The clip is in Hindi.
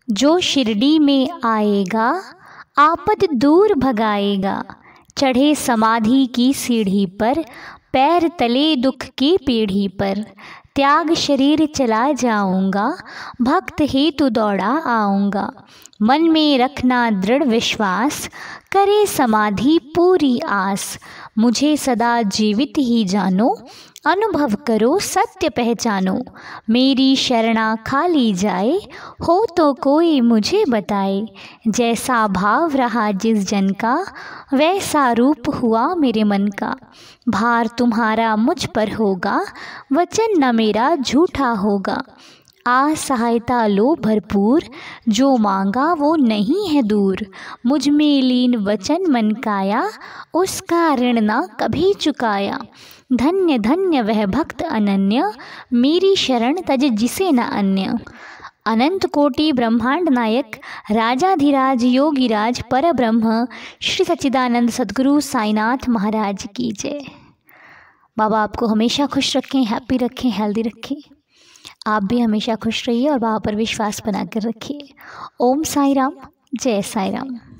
जो शिरडी में आएगा आपद दूर भगाएगा। चढ़े समाधि की सीढ़ी पर, पैर तले दुख की पीढ़ी पर। त्याग शरीर चला जाऊंगा, भक्त हेतु दौड़ा आऊंगा। मन में रखना दृढ़ विश्वास, करे समाधि पूरी आस। मुझे सदा जीवित ही जानो, अनुभव करो सत्य पहचानो। मेरी शरणा खाली जाए, हो तो कोई मुझे बताए। जैसा भाव रहा जिस जन का, वैसा रूप हुआ मेरे मन का। भार तुम्हारा मुझ पर होगा, वचन न मेरा झूठा होगा। आ सहायता लो भरपूर, जो मांगा वो नहीं है दूर। मुझ में लीन वचन मन काया, उसका ऋण ना कभी चुकाया। धन्य धन्य वह भक्त अनन्य, मेरी शरण तज जिसे न अन्य। अनंत कोटि ब्रह्मांड नायक, राजाधिराज योगीराज परब्रह्म श्री सच्चिदानंद सद्गुरु साईनाथ महाराज की जय। बाबा आपको हमेशा खुश रखें, हैप्पी रखें, हेल्दी रखें। आप भी हमेशा खुश रहिए और बाबा पर विश्वास बनाकर रखिए। ओम साई राम, जय साई राम।